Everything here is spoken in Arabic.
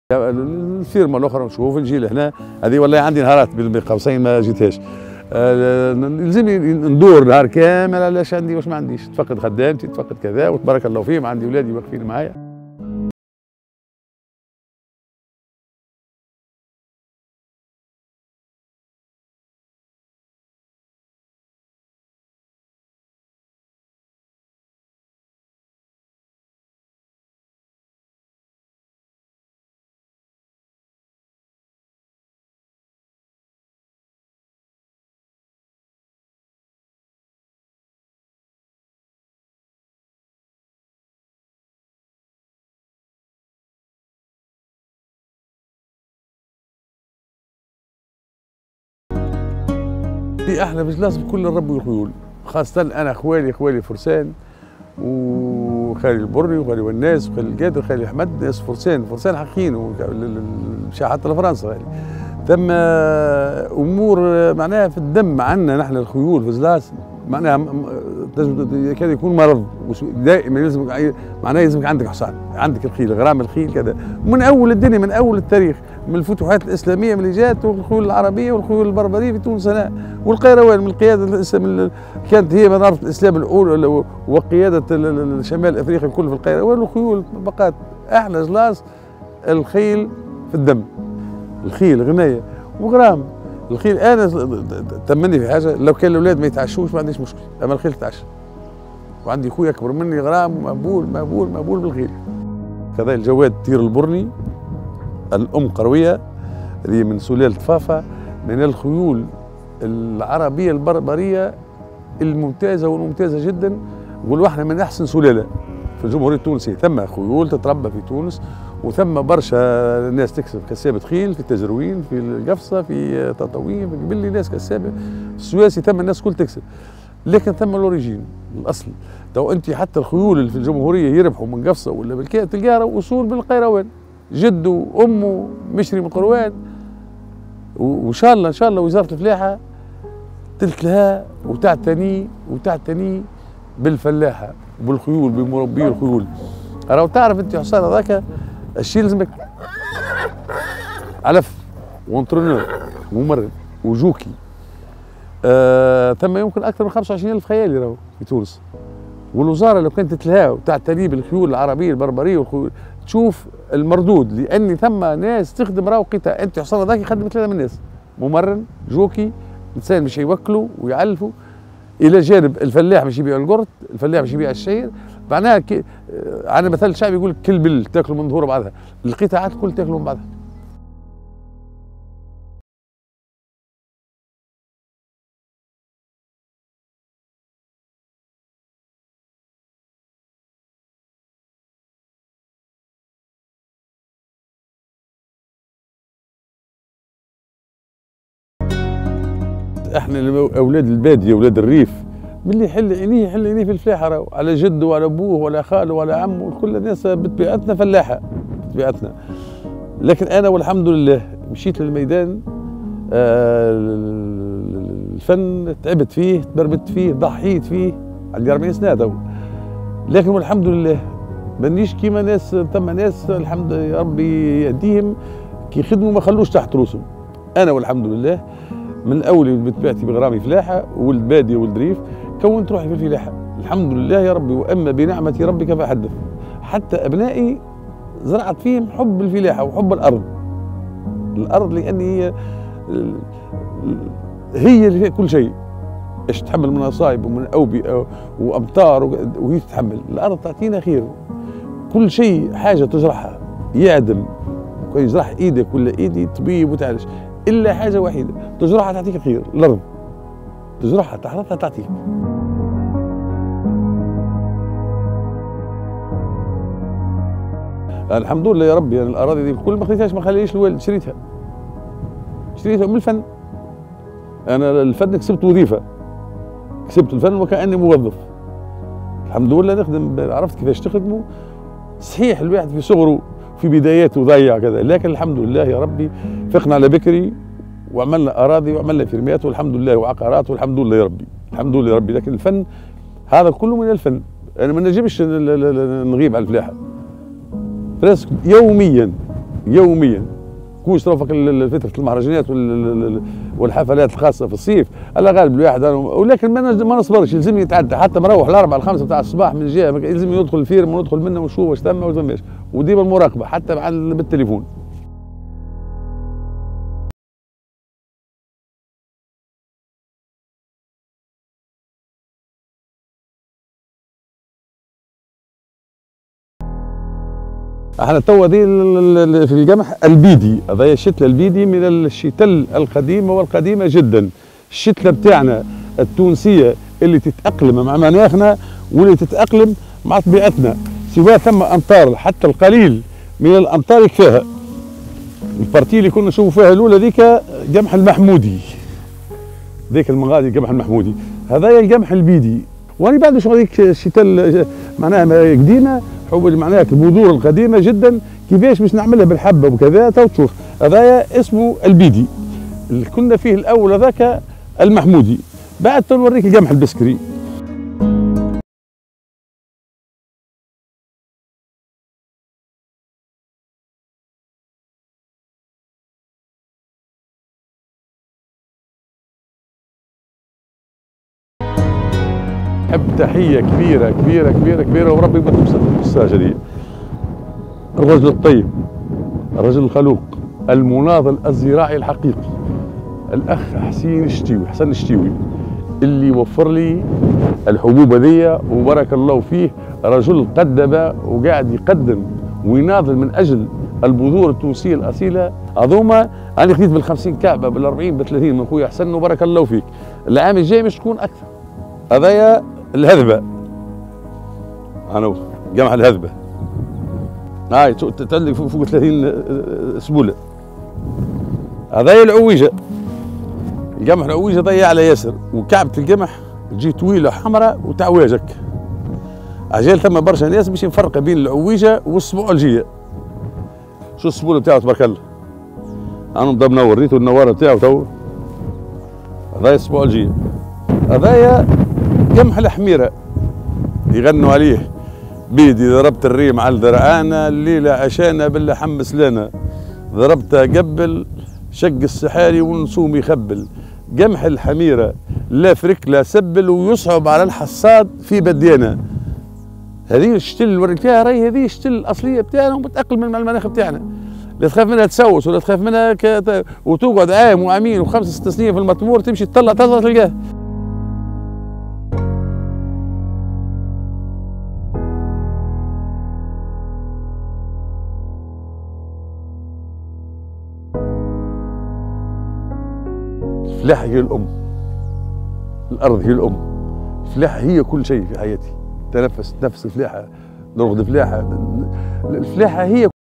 الفيرما الاخرى نشوف نجي لهنا. هذه والله عندي نهارات بين قوسين ما جيتهاش. يلزمني ندور نهار كامل علاش عندي واش ما عنديش، تفقد خدامتي تفقد كذا، وتبارك الله فيهم عندي اولادي واقفين معايا. احنا مش لازم كل الرب والخيول، خاصة انا خوالي فرسان، وخالي البري وخالي والناس وخالي القادر وخالي احمد، ناس فرسان حقيقيين، مشى حتى لفرنسا يعني. ثم امور معناها في الدم عندنا نحن الخيول في زلاس، معناها يكاد يكون مرض دائما. معناها يلزمك عندك حصان، عندك الخيل، غرام الخيل كذا، من اول الدنيا، من اول التاريخ، من الفتوحات الاسلاميه من اللي جات، والخيول العربيه والخيول البربريه في تونس هنا، والقيروان من القياده كانت هي مناره الاسلام الاولى، وقياده شمال افريقيا الكل في القيروان، والخيول بقات. احلى جلاس الخيل في الدم، الخيل غنايه وغرام. الخيل انا تمني في حاجه، لو كان الاولاد ما يتعشوش ما عنديش مشكله، اما الخيل تتعشى. وعندي خويا اكبر مني غرام مقبول بالخيل. كذا الجواد طير البرني، الام قرويه، هذه من سلاله فافا، من الخيول العربيه البربريه الممتازه والممتازه جدا. نقولوا احنا من احسن سلاله في الجمهوريه التونسيه. ثم خيول تتربى في تونس، وثم برشا ناس تكسب كسابة خيل في التزروين، في القفصة، في تطاوين، في قبلي ناس كسابة، في السواسي ثم الناس كل تكسب. لكن ثم الاوريجين الاصل. تو انت حتى الخيول اللي في الجمهوريه يربحوا من قفصه ولا بالكاء تلقاها اصول من القيروان، جده وامه مشري من القروان. وان شاء الله وزاره الفلاحه تلتها وتعتني بالفلاحه وبالخيول، بمربي الخيول. راهو تعرف انت حصان هذاك الشيء لازمك علف وانترونور وممرن وجوكي. ثم يمكن اكثر من 25,000 خيالي راهو في تونس. والوزاره لو كانت تتلهى وتعتني بالخيول العربيه البربريه والخيول تشوف المردود، لان ثم ناس تخدم راهو قطاع. انت حصان هذاك يخدم 3 من الناس، ممرن جوكي انسان باش يوكلوا ويعلفوا، الى جانب الفلاح باش يبيع القرط، الفلاح باش يبيع الشعير. معناها على مثل الشعب يقول كل بل تاكلوا من ظهور بعضها، القطاعات كل تاكلوا من بعضها. احنا اولاد الباديه اولاد الريف، باللي يحل عينيه في الفلاحه راهو، على جده وعلى ابوه ولا خاله ولا عمه، كل الناس بطبيعتنا فلاحه بطبيعتنا. لكن انا والحمد لله مشيت للميدان. الفن تعبت فيه، تبربت فيه، ضحيت فيه، عندي 40 سنه تو. لكن والحمد لله مانيش كيما ناس، ثم ناس الحمد يا ربي يهديهم كي يخدموا ما خلوش تحت روسهم. انا والحمد لله من اولي بطبيعتي بغرامي فلاحه، ولد باديه ولد ريف، كونت روحي في الفلاحه الحمد لله يا ربي. واما بنعمه ربك فحدث. حتى ابنائي زرعت فيهم حب الفلاحه وحب الارض لان هي اللي فيها كل شيء. ايش تحمل من مصايب ومن اوبئه وامطار، وهي تتحمل. الارض تعطينا خير، كل شيء حاجه تزرعها يعدم، يزرع ايدك ولا ايدي طبيب وتعالج، الا حاجه وحيده تزرعها تعطيك الخير، الارض تزرعها تحرثها تعطيك. الحمد لله يا ربي. يعني الاراضي دي كل ما خليتهاش ما خليش الوالد، شريتها من الفن. انا الفن كسبت وظيفه، كسبت الفن وكاني موظف. الحمد لله نخدم، عرفت كيفاش تخدمه. صحيح الواحد في صغره في بداياته ضيع كذا، لكن الحمد لله يا ربي فقنا على بكري وعملنا اراضي وعملنا فيرميات والحمد لله، وعقارات والحمد لله يا ربي، الحمد لله يا ربي. لكن الفن هذا كله من الفن. انا ما نجمش نغيب على الفلاحه. فراسك يوميا. كوش رافق فتره المهرجانات والحفلات الخاصه في الصيف، على غالب الواحد ولكن ما نصبرش، يلزمني يتعدى حتى مروح الاربعه الخمسه بتاع الصباح من جهه يلزمني ندخل الفيرم وندخل منه ونشوف واش ثم واش ثماش، وديما المراقبه حتى بالتليفون. احنا توا دي في القمح البيدي، هذايا الشتله البيدي من الشتل القديمه والقديمه جدا. الشتله بتاعنا التونسيه اللي تتاقلم مع مناخنا واللي تتاقلم مع طبيعتنا، سواء ثم امطار حتى القليل من الامطار يكفاها. البارتي اللي كنا نشوفوا فيها الاولى ذيك قمح المحمودي، ذيك المغادي القمح المحمودي، هذايا القمح البيدي. وانا بعد شغل هذيك الشتل معناها قديمه، معناها البذور القديمه جدا، كيفاش باش نعملها بالحبه وكذا تو تشوف. هذايا اسمه البيدي اللي كنا فيه الاول، هذاك المحمودي. بعد تنوريك القمح البسكري. أحب تحية كبيرة كبيرة كبيرة كبيرة وربي ما تنسى الساجة دي. الرجل الطيب، الرجل الخلوق، المناضل الزراعي الحقيقي، الأخ حسن الشتيوي اللي وفر لي الحبوب هذيا وبارك الله فيه. رجل قدم وقاعد يقدم ويناضل من أجل البذور التونسية الأصيلة. هذوما أنا خديت بال50 كعبة بال40 بال30 من خويا حسن وبارك الله فيك. العام الجاي مش تكون أكثر. هذايا الهذبة، أنا قمح الهذبة هاي تتعلق فوق 30 سبولة. هذايا العويجة، القمح العويجة ضيع على ياسر، وكعبة القمح تجي طويلة حمراء وتعواجك. عجال ثم برشا ناس باش نفرق بين العويجة والصبوعلجية. شو السبولة بتاعه تبارك الله، أنا مضى منور، ريتو النوارة بتاعه تو. هذايا الصبوعلجية. هذايا قمح الحميرة يغنوا عليه، بيدي ضربت الريم على الذرعانة، الليلة عشانا باللحم سلانا، ضربتها قبل شق السحاري والنسوم يخبل. قمح الحميرة لا فرك لا سبل ويصعب على الحصاد في بديانة. هذه الشتل اللي وريت فيها راهي هذه الشتل الأصلية بتاعنا ومتأقلم مع المناخ بتاعنا. لا تخاف منها تسوس ولا تخاف منها وتقعد عام وعامين و5 6 سنين في المطمور تمشي تطلع تلقاه. الفلاحة هي الأم، الأرض هي الأم، الفلاحة هي كل شيء في حياتي. تنفس نفس الفلاحة، نرقد فلاحة، الفلاحة هي